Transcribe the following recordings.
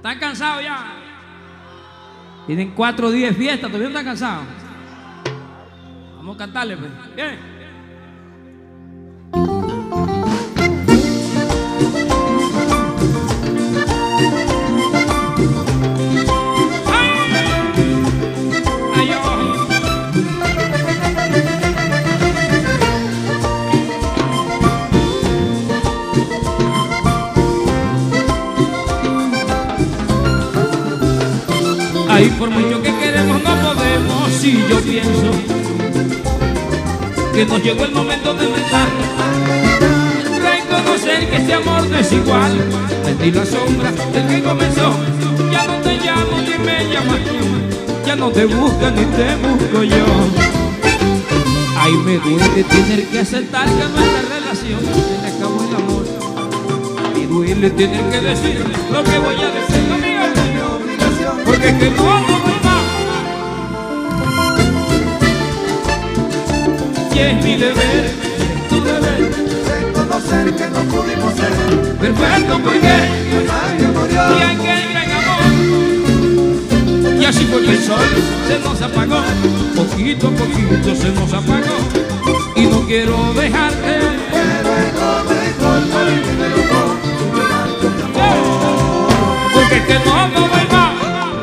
¿Están cansados ya? Tienen 4 días de fiesta, ¿todavía no están cansados? Vamos a cantarle, pues. Bien. Ay, por mucho que queremos no podemos. Si yo pienso que nos llegó el momento de mentar, reconocer que este amor no es igual. Sentí la sombra del que comenzó. Ya no te llamo ni me llamas tú, ya no te busca ni te busco yo. Ay, me duele tener que aceptar que nuestra relación se le acabó el amor. Me duele tener que decir lo que voy a decir, amiga, porque es que no voy más. Y es mi deber, tu deber, reconocer que no pudimos ser perfecto, porque nadie murió. y aquel gran amor. Y así fue que el sol se nos apagó, poquito a poquito se nos apagó. Y no quiero dejarte, Pero es lo mejor por el que me tocó, porque es que no voy más.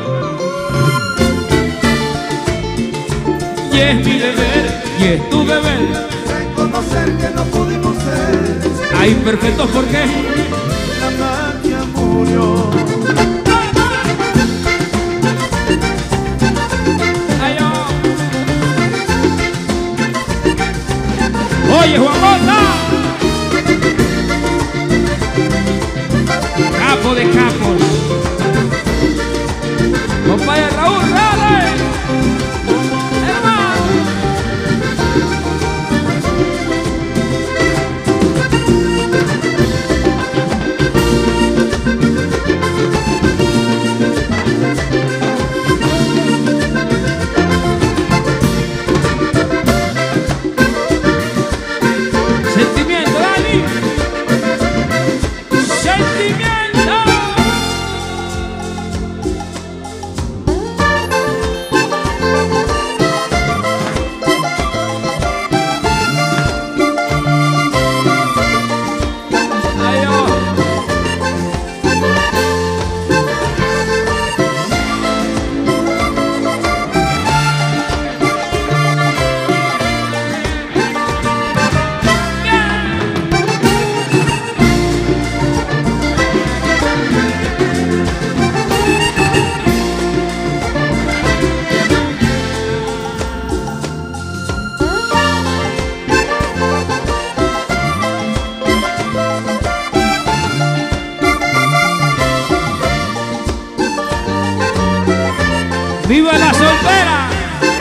Y es mi deber, y es tu deber, reconocer que no pudimos ser. hay perfectos porque La magia murió. ay, oh. Oye, Juan Bota, capo de capos, compadre Raúl, dale, hermano. Sentimiento, Dani. Sentimiento. Ay, oh. ¡Viva la soltera!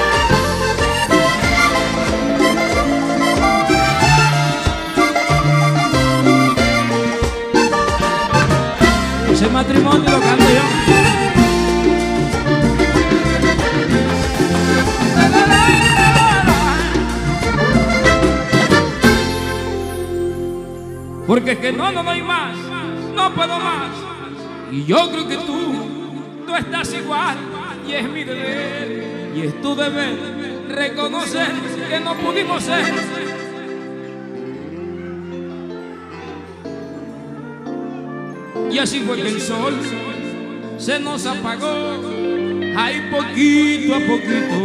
Ese matrimonio lo canto yo. Porque es que no doy más, no puedo más. Y yo creo que tú estás igual. Y es mi deber, y es tu deber, reconocer que no pudimos ser. Y así fue que el sol se nos apagó. Ay, poquito a poquito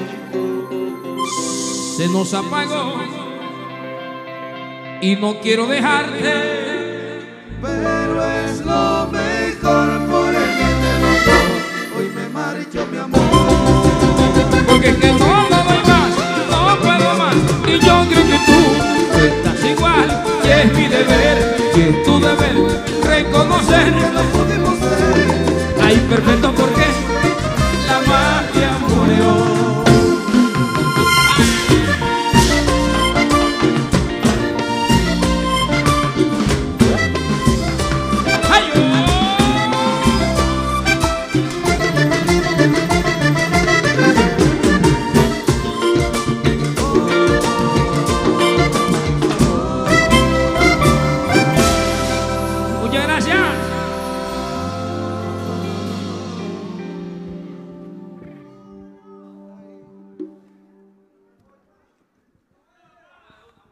se nos apagó. Y no quiero dejarte, Pero es lo mejor.